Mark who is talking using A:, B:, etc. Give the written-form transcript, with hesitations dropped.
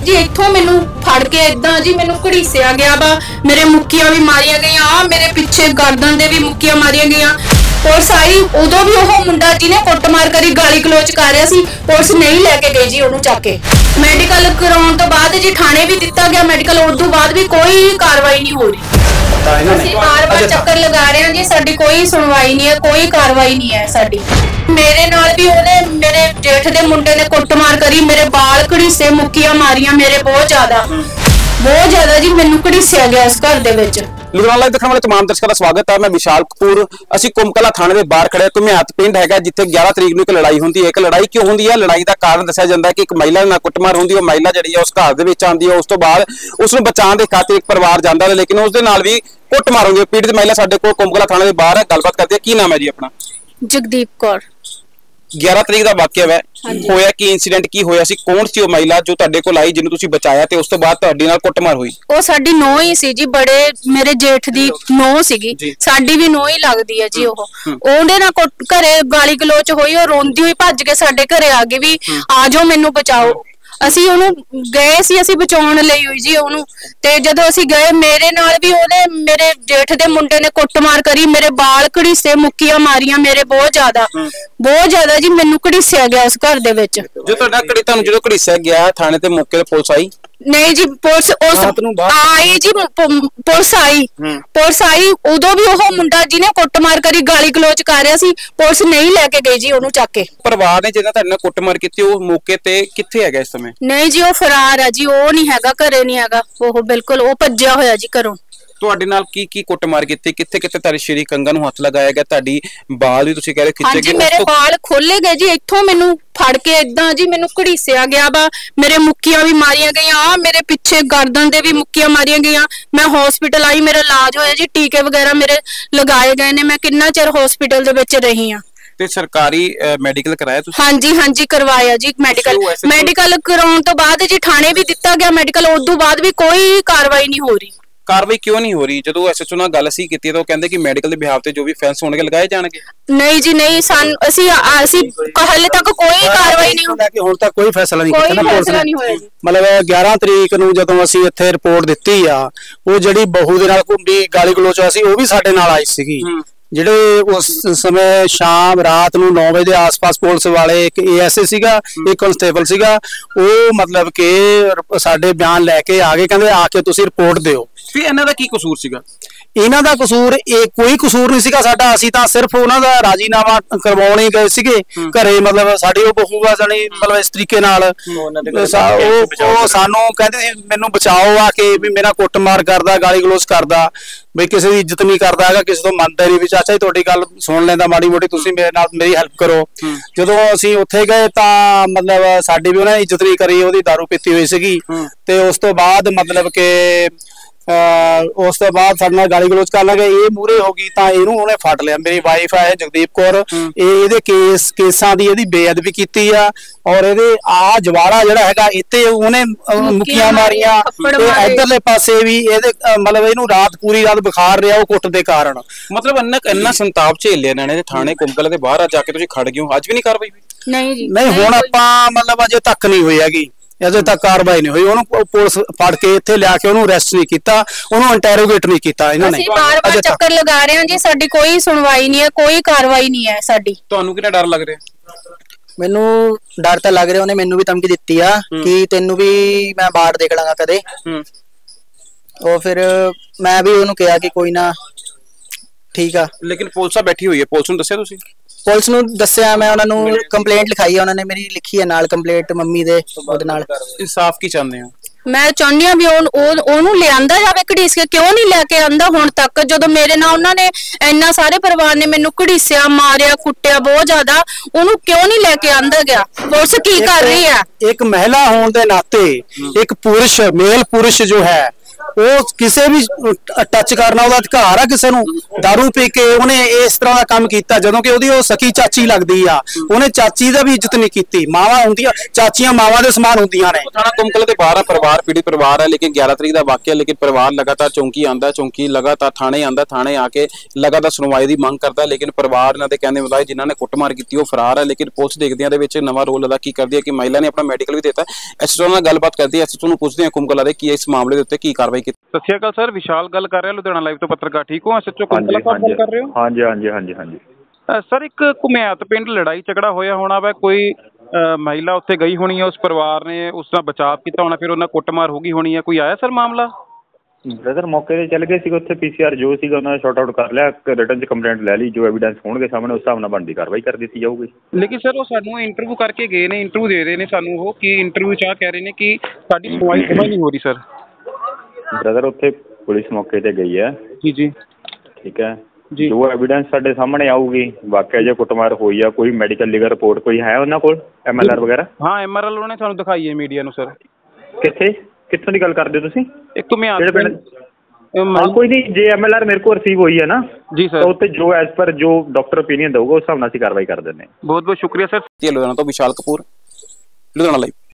A: जी इत्थों मैनू फड़ के इदां जी मैनू घड़ीसिया गया वा मेरे मुक्कियां भी मारिया गई मेरे पिछे गर्दन दे भी मुक्कियां मारिया गई पुलिस आई उदों भी वो मुंडा जिन्हें कुटमार करी गाली गलोच कर रहा सी पुलिस नहीं लैके गई जी उन्होंने चक के मैडिकल कराने तो बाद जी थाने भी दिता गया मैडिकल उस तो बाद भी कोई कार्रवाई नहीं हो रही ਅਸੀਂ ਬਾਰ-ਬਾਰ ਚੱਕਰ ਲਗਾ ਰਹੇ ਹਾਂ ਜੀ ਸਾਡੀ ਕੋਈ ਸੁਣਵਾਈ ਨਹੀਂ ਹੈ ਕੋਈ ਕਾਰਵਾਈ ਨਹੀਂ ਹੈ ਸਾਡੀ ਮੇਰੇ ਨਾਲ ਵੀ ਉਹਨੇ ਮੇਰੇ ਜੇਠ ਦੇ ਮੁੰਡੇ ਨੇ ਕੁੱਟਮਾਰ ਕਰੀ ਮੇਰੇ ਬਾਲ ਘੜੀਸੇ ਮੁੱਕੀਆਂ ਮਾਰੀਆਂ ਮੇਰੇ ਬਹੁਤ ਜ਼ਿਆਦਾ ਜੀ ਮੈਨੂੰ ਘੜੀਸਿਆ ਗਿਆ ਇਸ ਘਰ ਦੇ ਵਿੱਚ
B: ਲੁਧਿਆਣਾ ਲਾਈਵ ਦੇਖਣ ਵਾਲੇ तमाम ਦਰਸ਼ਕਾਂ ਦਾ ਸਵਾਗਤ ਹੈ ਮੈਂ ਵਿਸ਼ਾਲ ਕਪੂਰ ਅਸੀਂ ਕੁਮਕਲਾ ਥਾਣੇ ਦੇ ਬਾਹਰ ਖੜੇ ਘੁਮਿਆਤ ਪਿੰਡ ਹੈਗਾ ਜਿੱਥੇ 11 ਤਰੀਕ ਨੂੰ ਇੱਕ ਲੜਾਈ ਹੁੰਦੀ ਹੈ ਇੱਕ ਲੜਾਈ ਕਿਉਂ ਹੁੰਦੀ ਹੈ ਲੜਾਈ ਦਾ ਕਾਰਨ ਦੱਸਿਆ ਜਾਂਦਾ ਹੈ ਕਿ ਇੱਕ ਮਹਿਲਾ ਨਾਲ ਕੁੱਟਮਾਰ ਹੁੰਦੀ ਹੈ ਉਹ ਮਹਿਲਾ ਜਿਹੜੀ ਹੈ ਉਸ ਘਰ ਦੇ ਵਿੱਚ ਆਉਂਦੀ ਹੈ ਉਸ ਤੋਂ ਬਾਅਦ ਉਸ ਨੂੰ ਬਚਾਉਣ ਦੇ ਖਾਤਰ ਇੱਕ ਪਰਿਵਾਰ ਜਾਂਦਾ ਹੈ ਲੇਕਿਨ ਉਸ ਦੇ ਨਾਲ ਵੀ ਕੁੱਟਮਾਰ ਹੁੰਦੀ ਹੈ ਪੀੜਤ ਮਹਿਲਾ ਸਾਡੇ ਕੋਲ ਕੁਮਕਲਾ ਥਾਣੇ ਦੇ ਬਾਹਰ ਹੈ ਗੱਲਬਾਤ ਕਰਦੇ ਆ ਕੀ ਨਾਮ ਹੈ ਜੀ ਆਪਣਾ
A: ਜਗਦੀਪ ਕੌਰ
B: 11 ਤਰੀਕ ਦਾ ਵਾਕਿਆ ਹੈ ਹੋਇਆ ਕੀ ਇਨਸੀਡੈਂਟ ਕੀ ਹੋਇਆ ਸੀ ਕੌਣ ਸੀ ਉਹ ਮਹਿਲਾ ਜੋ ਤੁਹਾਡੇ ਕੋਲ ਆਈ ਜਿਹਨੂੰ ਤੁਸੀਂ ਬਚਾਇਆ ਤੇ ਉਸ ਤੋਂ ਬਾਅਦ ਤੁਹਾਡੇ ਨਾਲ ਕੁੱਟਮਾਰ ਹੋਈ
A: ਉਹ ਸਾਡੀ ਨੌਂ ਹੀ ਸੀ ਜੀ ਬੜੇ ਮੇਰੇ ਜੇਠ ਦੀ ਨੌਂ ਸੀਗੀ ਸਾਡੀ ਵੀ ਨੌਂ ਹੀ ਲੱਗਦੀ ਹੈ ਜੀ ਉਹਦੇ ਨਾਲ ਘਰੇ ਗਾਲੀ ਗਲੋਚ ਹੋਈ ਉਹ ਰੋਂਦੀ ਹੋਈ ਭੱਜ ਕੇ ਸਾਡੇ ਘਰੇ ਆ ਗਈ ਵੀ ਆ ਜਾਓ ਮੈਨੂੰ ਬਚਾਓ ਅਸੀਂ ਉਹਨੂੰ ਗਏ ਸੀ ਅਸੀਂ ਬਚਾਉਣ ਲਈ ਹੋਈ ਜੀ ਉਹਨੂੰ ਤੇ ਜਦੋਂ ਅਸੀਂ ਗਏ ਮੇਰੇ ਨਾਲ ਵੀ ਉਹਨੇ ਮੇਰੇ ਜੇਠ ਦੇ ਮੁੰਡੇ ਨੇ ਕੁੱਟਮਾਰ ਕਰੀ ਮੇਰੇ ਬਾਲ ਘੜੀਸੇ ਮੁੱਕੀਆਂ ਮਾਰੀਆਂ ਮੇਰੇ ਬਹੁਤ ਜ਼ਿਆਦਾ ਜੀ ਮੈਨੂੰ ਘੜੀਸਿਆ ਗਿਆ ਉਸ ਘਰ ਦੇ ਵਿੱਚ
B: ਜੋ ਤੁਹਾਡਾ ਤੁਹਾਨੂੰ ਜਦੋਂ ਘੜੀਸਿਆ ਗਿਆ ਥਾਣੇ ਤੇ ਮੌਕੇ ਤੇ ਪੁਲਿਸ ਆਈ
A: नहीं जी पुलिस आई जी पुलिस आई उदों भी वो मुंडा जिन्हें कुटमार करी गाली गलोच कर रहा सी पुलिस नहीं लैके गई जी उन्होंने चक के
B: परिवार ने जिन्हां तुहाडे नाल कुटमार कीती ਉਹ ਮੌਕੇ ਤੇ ਕਿੱਥੇ ਹੈਗਾ ਇਸ ਸਮੇਂ
A: नहीं जी वो फरार है जी वो नहीं हैगा घरे नहीं हैगा वो बिल्कुल वो भज्जिया होया जी घरों
B: ਤੁਹਾਡੇ ਨਾਲ ਕੀ ਕੁੱਟਮਾਰ ਕੀਤੀ ਕਿੱਥੇ ਤੁਹਾਡੇ ਸ਼ਰੀਰ ਕੰਗਾਂ ਨੂੰ ਹੱਥ ਲਗਾਇਆ ਗਿਆ ਤੁਹਾਡੀ ਬਾਲ ਵੀ ਤੁਸੀਂ ਕਹਿ ਰਹੇ ਖਿੱਚੇ ਗਏ
A: ਮੇਰੇ ਬਾਲ ਖੋਲੇ ਗਏ ਜੀ ਇੱਥੋਂ ਮੈਨੂੰ ਫੜ ਕੇ ਇਦਾਂ ਜੀ ਮੈਨੂੰ ਘੜੀਸਿਆ ਗਿਆ ਵਾ ਮੇਰੇ ਮੁੱਕੀਆਂ ਵੀ ਮਾਰੀਆਂ ਗਈਆਂ ਮੇਰੇ ਪਿੱਛੇ ਗਰਦਨ ਦੇ ਵੀ ਮੁੱਕੀਆਂ ਮਾਰੀਆਂ ਗਈਆਂ ਮੈਂ ਹਸਪੀਟਲ ਆਈ ਮੇਰਾ ਇਲਾਜ ਹੋਇਆ ਜੀ ਟੀਕੇ ਵਗੈਰਾ ਮੇਰੇ ਲਗਾਏ ਗਏ ਨੇ ਮੈਂ ਕਿੰਨਾ ਚਿਰ ਹਸਪੀਟਲ ਦੇ ਵਿੱਚ ਰਹੀ ਆ
B: ਤੇ ਸਰਕਾਰੀ ਮੈਡੀਕਲ ਕਰਾਇਆ
A: ਤੁਸੀਂ ਹਾਂਜੀ ਕਰਵਾਇਆ ਜੀ ਮੈਡੀਕਲ ਕਰਾਉਣ ਤੋਂ ਬਾਅਦ ਜੀ ਥਾਣੇ ਵੀ ਦਿੱਤਾ ਗਿਆ ਮੈਡੀਕਲ ਉਸ ਤੋਂ ਬਾਅਦ ਵੀ ਕੋਈ ਕਾਰਵਾਈ ਨਹੀਂ ਹੋ ਰਹੀ
B: ਕਾਰਵਾਈ ਕਿਉਂ ਨਹੀਂ ਹੋ ਰਹੀ ਜਦੋਂ ਐਸਐਚਓ ਨਾਲ ਗੱਲ ਅਸੀਂ ਕੀਤੀ ਤਾਂ ਉਹ ਕਹਿੰਦੇ ਕਿ ਮੈਡੀਕਲ ਦੇ ਬਿਹਾਵ ਤੇ ਜੋ ਵੀ ਫੈਂਸ ਹੋਣਗੇ ਲਗਾਏ ਜਾਣਗੇ
A: ਨਹੀਂ ਜੀ ਨਹੀਂ ਅਸੀਂ ਹਾਲੇ ਤੱਕ ਕੋਈ ਕਾਰਵਾਈ ਨਹੀਂ ਹੋਈ
C: ਕਿ ਹੁਣ ਤੱਕ ਕੋਈ ਫੈਸਲਾ ਨਹੀਂ ਕੀਤਾ ਨਾ ਪੁਲਿਸ ਨੇ
A: ਹੋਇਆ ਜੀ
C: ਮਤਲਬ 11 ਤਰੀਕ ਨੂੰ ਜਦੋਂ ਅਸੀਂ ਇੱਥੇ ਰਿਪੋਰਟ ਦਿੱਤੀ ਆ ਉਹ ਜਿਹੜੀ ਬਹੂ ਦੇ ਨਾਲ ਘੁੰਮੀ ਗਾਲੀ ਗਲੋਚ ਹੋਇਆ ਸੀ ਉਹ ਵੀ ਸਾਡੇ ਨਾਲ ਆਈ ਸੀਗੀ ਜਿਹੜੇ ਉਸ ਸਮੇਂ ਸ਼ਾਮ ਰਾਤ ਨੂੰ 9 ਵਜੇ ਦੇ ਆਸ-ਪਾਸ ਪੁਲਿਸ ਵਾਲੇ ਇੱਕ ਏਐਸਏ ਸੀਗਾ ਇੱਕ ਕਨਸਟੇਬਲ ਸੀਗਾ ਉਹ ਮਤਲਬ ਕਿ ਸਾਡੇ ਬਿਆਨ ਲੈ ਕੇ ਆ ਗਏ ਕਹਿੰਦੇ ਆ ਕੇ ਤੁਸੀਂ ਰਿਪੋਰਟ ਦਿਓ
B: ਫਿਰ ਇਹਨਾਂ ਦਾ ਕੀ ਕਸੂਰ ਸੀਗਾ
C: ਇਹਨਾਂ ਦਾ ਕਸੂਰ ਇਹ ਕੋਈ ਕਸੂਰ ਨਹੀਂ ਸੀਗਾ ਸਾਡਾ ਅਸੀਂ ਤਾਂ ਸਿਰਫ ਉਹਨਾਂ ਦਾ ਰਾਜੀਨਾਮਾ ਕਰਵਾਉਣ ਹੀ ਗਏ ਸੀਗੇ ਘਰੇ ਮਤਲਬ ਸਾਡੀ ਉਹ ਬਹੂ ਆ ਜਾਨੀ ਮਤਲਬ ਇਸ ਤਰੀਕੇ ਨਾਲ ਉਹ ਸਾਨੂੰ ਕਹਿੰਦੇ ਮੈਨੂੰ ਬਚਾਓ ਆ ਕੇ ਵੀ ਮੇਰਾ ਕੁੱਟਮਾਰ ਕਰਦਾ ਗਾਲੀ ਗਲੋਚ ਕਰਦਾ ਬਈ ਕਿਸੇ ਦੀ ਇੱਜ਼ਤ ਨਹੀਂ ਕਰਦਾ ਹੈਗਾ ਕਿਸੇ ਤੋਂ ਮੰਨਦਾ ਨਹੀਂ ਵੀ ਚਾਚਾ ਜੀ ਤੁਹਾਡੀ ਗੱਲ ਸੁਣ ਲੈਂਦਾ ਮਾੜੀ ਮੋਟੀ ਤੁਸੀਂ ਮੇਰੇ ਨਾਲ ਮੇਰੀ ਹੈਲਪ ਕਰੋ ਜਦੋਂ ਅਸੀਂ ਉੱਥੇ ਗਏ ਤਾਂ ਮਤਲਬ ਸਾਡੀ ਵੀ ਉਹਨਾਂ ਨੇ ਇੱਜ਼ਤ ਨਹੀਂ ਕਰੀ ਉਹਦੀ ਦਾਰੂ ਪੀਤੀ ਹੋਈ ਸੀਗੀ ਤੇ ਉਸ ਤੋਂ ਬਾਅਦ ਮਤਲਬ ਕਿ ਉਸ ਤੋਂ ਬਾਅਦ ਸਾਡੇ ਨਾਲ ਗਾਲੀ ਗਲੋਚ ਕਰਨ ਲੱਗੇ ਇਹ ਮੂਹਰੇ ਹੋ ਗਈ ਤਾਂ ਇਹਨੂੰ ਉਹਨੇ ਫੜ ਲਿਆ ਮੇਰੀ ਵਾਈਫ ਹੈ ਜਗਦੀਪ ਕੌਰ ਇਹਦੇ ਕੇਸਾਂ ਦੀ ਇਹਦੀ ਬੇਅਦਬੀ ਕੀਤੀ ਆ ਔਰ ਇਹਦੇ ਜਵਾੜਾ ਜਿਹੜਾ ਹੈਗਾ ਇੱਥੇ ਉਹਨੇ ਮੁੱਕੀਆਂ ਮਾਰੀਆਂ ਤੇ ਇਧਰਲੇ ਪਾਸੇ ਵੀ ਇਹਦੇ ਮਤਲਬ ਇਹਨੂੰ ਪੂਰੀ ਰਾਤ ਬੁਖਾਰ ਰਿਹਾ ਉਹ ਕੁੱਟ ਦੇ ਕਾਰਨ
B: ਮਤਲਬ ਇੰਨਾ ਸੰਤਾਪ ਝੇਲਿਆ ਇਹਨਾਂ ਨੇ ਥਾਣੇ ਕੁਮਕਲ ਦੇ ਬਾਹਰ ਜਾ ਕੇ ਤੁਸੀਂ ਖੜ ਗਏ ਹੋ ਅੱਜ ਵੀ ਨਹੀਂ ਕਾਰਵਾਈ ਹੋਈ
A: ਨਹੀਂ
C: ਹੁਣ ਆਪਾਂ ਮਤਲਬ ਅਜੇ ਤੱਕ ਨਹੀਂ ਹੋਈ ਹੈਗੀ ਅਜੇ ਤੱਕ ਕਾਰਵਾਈ ਨਹੀਂ ਹੋਈ ਉਹਨੂੰ ਪੁਲਿਸ ਫੜ ਕੇ ਇੱਥੇ ਲਿਆ ਕੇ ਉਹਨੂੰ ਅਰੈਸਟ ਨਹੀਂ ਕੀਤਾ ਉਹਨੂੰ ਇੰਟਰੋਗੇਟ ਨਹੀਂ ਕੀਤਾ ਇਹਨਾਂ ਨੇ
A: ਅਸੀਂ ਬਾਰ-ਬਾਰ ਚੱਕਰ ਲਗਾ ਰਹੇ ਹਾਂ ਜੀ ਸਾਡੀ ਕੋਈ ਸੁਣਵਾਈ ਨਹੀਂ ਹੈ ਕੋਈ ਕਾਰਵਾਈ ਨਹੀਂ ਹੈ ਸਾਡੀ
B: ਤੁਹਾਨੂੰ ਕਿੰਨਾ ਡਰ ਲੱਗ ਰਿਹਾ
D: ਮੈਨੂੰ ਡਰ ਤਾਂ ਲੱਗ ਰਿਹਾ ਉਹਨੇ ਮੈਨੂੰ ਵੀ ਧਮਕੀ ਦਿੱਤੀ ਆ ਕਿ ਤੈਨੂੰ ਵੀ ਮੈਂ ਬਾਹਰ ਦੇਖ ਲਾਂਗਾ ਕਦੇ ਉਹ ਫਿਰ ਮੈਂ ਵੀ ਉਹਨੂੰ ਕਿਹਾ ਕਿ ਕੋਈ ਨਾ ਠੀਕ ਆ
B: ਲੇਕਿਨ ਪੁਲਿਸ ਬੈਠੀ ਹੋਈ ਹੈ ਪੁਲਿਸ ਨੂੰ ਦੱਸਿਆ ਤੁਸੀਂ
D: ਪੁਲਿਸ ਨੂੰ ਦੱਸਿਆ ਮੈਂ ਉਹਨਾਂ ਨੂੰ ਕੰਪਲੇਂਟ ਲਿਖਾਈ ਹੈ ਉਹਨਾਂ ਨੇ ਮੇਰੀ ਲਿਖੀ ਹੈ ਨਾਲ ਕੰਪਲੇਂਟ ਮੰਮੀ ਦੇ ਉਹਦੇ ਨਾਲ
B: ਇਨਸਾਫ ਕੀ ਚਾਹੁੰਦੇ ਹੋ
A: ਮੈਂ ਚਾਹੁੰਦੀ ਆ ਵੀ ਉਹਨੂੰ ਲਿਆਂਦਾ ਜਾਵੇ ਘੜੀਸ ਕੇ ਕਿਉਂ ਨਹੀਂ ਲੈ ਕੇ ਆਂਦਾ ਹੁਣ ਤੱਕ ਜਦੋਂ ਮੇਰੇ ਨਾਲ ਉਹਨਾਂ ਨੇ ਇੰਨਾ ਸਾਰੇ ਪਰਿਵਾਰ ਨੇ ਮੈਨੂੰ ਘੜੀਸਿਆ ਮਾਰਿਆ ਕੁੱਟਿਆ ਬਹੁਤ ਜ਼ਿਆਦਾ ਉਹਨੂੰ ਕਿਉਂ ਨਹੀਂ ਲੈ ਕੇ ਆਂਦਾ ਗਿਆ ਪੁਲਿਸ ਕੀ ਕਰ ਰਹੀ ਹੈ
C: ਇੱਕ ਮਹਿਲਾ ਹੋਣ ਦੇ ਨਾਤੇ ਇੱਕ ਮੇਲ ਪੁਰਸ਼ ਜੋ ਹੈ ਉਹ ਕਿਸੇ ਵੀ ਟੱਚ ਕਰਨਾ ਉਹਦਾ ਅਧਿਕਾਰ ਆ ਕਿਸੇ ਨੂੰ। ਦਾਰੂ ਪੀ ਕੇ ਉਹਨੇ ਇਸ ਤਰ੍ਹਾਂ ਦਾ ਕੰਮ ਕੀਤਾ, ਜਦੋਂ ਕਿ ਉਹਦੀ ਉਹ ਸਕੀ ਚਾਚੀ ਲੱਗਦੀ ਆ, ਉਹਨੇ ਚਾਚੀ ਦਾ ਵੀ ਇੱਜ਼ਤ ਨਹੀਂ ਕੀਤੀ। ਮਾਵਾਂ ਹੁੰਦੀਆਂ, ਚਾਚੀਆਂ ਮਾਵਾਂ ਦੇ ਸਮਾਨ ਹੁੰਦੀਆਂ ਨੇ।
B: ਥਾਣਾ ਕੁੰਮਕਲਾ ਦੇ ਬਾਹਰ ਪਰਿਵਾਰ ਪੀੜਿਤ ਪਰਿਵਾਰ ਹੈ, ਲੇਕਿਨ 11 ਤਰੀਕ ਦਾ ਵਾਕਿਆ, ਲੇਕਿਨ ਪਰਿਵਾਰ ਲਗਾਤਾਰ ਚੌਂਕੀ ਆਂਦਾ, ਚੌਂਕੀ ਲਗਾਤਾਰ ਥਾਣੇ ਆਂਦਾ, ਥਾਣੇ ਆ ਕੇ ਲਗਾਤਾਰ ਸੁਣਵਾਈ ਦੀ ਮੰਗ ਕਰਦਾ, ਲੇਕਿਨ ਪਰਿਵਾਰ ਇਹਨਾਂ ਦੇ ਕਹਿੰਦੇ ਮੁਤਾਬਿਕ ਜਿਨ੍ਹਾਂ ਨੇ ਕੁੱਟਮਾਰ ਕੀਤੀ ਉਹ ਫਰਾਰ ਹੈ। ਲੇਕਿਨ ਪੁਲਿਸ ਦੇਖਦਿਆਂ ਦੇ ਵਿੱਚ ਨਵਾਂ ਰੋਲ ਅਦਾ ਕੀ ਕਰਦੀ ਹੈ ਕਿ ਮਹਿਲਾ ਨੇ ਆਪਣਾ ਮੈਡੀਕਲ ਵੀ ਦਿੱਤਾ। ਐਸਐਚਓ ਨਾਲ ਗੱਲਬਾਤ ਕਰਦੀ ਹੈ, ਐਸਐਚਓ ਨੂੰ ਪੁੱਛਦੇ ਹਾਂ ਕੁੰਮਕਲਾ ਦੇ ਕਿ ਇਸ ਮਾਮਲੇ ਦੇ ਉੱਤੇ ਕੀ ਕਾਰਵਾਈ ਕੀਤੀ। ਸਤਿ ਸ਼੍ਰੀ ਅਕਾਲ ਸਰ, ਵਿਸ਼ਾਲ ਗੱਲ ਕਰ ਰਿਹਾ ਲੁਧਿਆਣਾ ਲਾਈਵ ਤੋਂ ਪੱਤਰਕਾਰ। ਠੀਕ ਹੋ? ਐਸਐਚਓ ਕੁੰਮਕਲਾ ਸਾਹਿਬ ਗੱਲ ਕਰ ਰਹੇ ਹੋ?
E: ਹਾਂਜੀ ਹਾਂਜੀ ਹਾਂਜੀ ਹਾਂਜੀ
B: ਸਰ, ਇੱਕ ਘੁਮਿਆਤ ਪਿੰਡ ਲੜਾਈ ਝਗੜਾ ਹੋਇਆ ਹੋਣਾ ਵਾ, ਕੋਈ ਮਹਿਲਾ ਉੱਥੇ ਗਈ ਹੋਣੀ ਹੈ, ਉਸ ਪਰਿਵਾਰ ਨੇ ਉਸ ਦਾ ਬਚਾਅ ਕੀਤਾ ਹੋਣਾ, ਫਿਰ ਉਹਨਾਂ ਕੁੱਟਮਾਰ ਹੋ ਗਈ ਹੋਣੀ ਹੈ, ਕੋਈ ਆਇਆ ਸਰ ਮਾਮਲਾ?
E: ਬ੍ਰਦਰ ਮੌਕੇ ਤੇ ਚੱਲ ਗਏ ਸੀਗੇ ਉੱਥੇ, ਪੀਸੀਆਰ ਜੋ ਸੀਗਾ ਉਹਨਾਂ ਨੇ ਸ਼ਾਰਟ ਆਊਟ ਕਰ ਲਿਆ, ਰਿਟਨ 'ਚ ਕੰਪਲੇਂਟ ਲੈ ਲਈ, ਜੋ ਐਵੀਡੈਂਸ ਹੋਣਗੇ ਸਾਹਮਣੇ ਉਸ ਹਿਸਾਬ ਨਾਲ ਬਣਦੀ ਕਾਰਵਾਈ ਕਰ ਦਿੱਤੀ ਜਾਊਗੀ।
B: ਲੇਕਿਨ ਸਰ ਉਹ ਸਾਨੂੰ ਇੰਟਰਵਿਊ ਕਰਕੇ ਗਏ ਨੇ, ਇੰਟਰਵਿਊ ਦੇ ਰਹੇ ਨੇ ਸਾਨੂੰ, ਉਹ ਕਿ ਇੰਟਰਵਿਊ 'ਚ ਆ ਕਹਿ ਰਹੇ ਨੇ ਕਿ ਸਾਡੀ ਸੁਣਵਾਈ ਨਹੀਂ ਹੋ ਰਹੀ ਸਰ।
E: ਬ੍ਰਦਰ ਉੱਥੇ ਪੁਲਿਸ ਮੌਕੇ ਤੇ ਗਈ ਹੈ
B: ਜੀ ਜੀ,
E: ਠੀਕ ਹੈ ਜੀ, ਜੋ ਐਵੀਡੈਂਸ ਸਾਡੇ ਸਾਹਮਣੇ ਆਊਗੀ, ਵਾਕਿਆ ਜੇ ਕੁੱਟਮਾਰ ਹੋਈ ਆ, ਕੋਈ ਮੈਡੀਕਲ ਲੀਗਲ ਰਿਪੋਰਟ ਕੋਈ ਹੈ ਉਹਨਾਂ ਕੋਲ, MLR ਵਗੈਰਾ?
B: ਹਾਂ, MLR ਉਹਨਾਂ ਨੇ ਸਾਨੂੰ ਦਿਖਾਈ ਹੈ ਮੀਡੀਆ ਨੂੰ ਸਰ।
E: ਕਿੱਥੋਂ ਦੀ ਗੱਲ ਕਰਦੇ ਹੋ ਤੁਸੀਂ?
B: ਇੱਕ ਘੁਮਿਆਤ ਪਿੰਡ।
E: ਹਾਂ ਕੋਈ ਨਹੀਂ, ਜੇ MLR ਮੇਰੇ ਕੋਲ ਰਿਸੀਵ ਹੋਈ ਹੈ ਨਾ
B: ਜੀ ਸਰ,
E: ਉੱਤੇ ਜੋ ਐਜ਼ ਪਰ ਜੋ ਡਾਕਟਰ ਓਪੀਨੀਅਨ ਦਊਗਾ ਉਸ ਹਿਸਾਬ ਨਾਲ ਅਸੀਂ ਕਾਰਵਾਈ ਕਰ ਦਿੰਦੇ ਹਾਂ।
B: ਬਹੁਤ ਬਹੁਤ ਸ਼ੁਕਰੀਆ ਸਰ। ਲੁਧਿਆਣਾ ਤੋਂ ਵਿਸ਼ਾਲ ਕਪੂਰ, ਲੁਧਿਆਣਾ ਲਾਈਵ।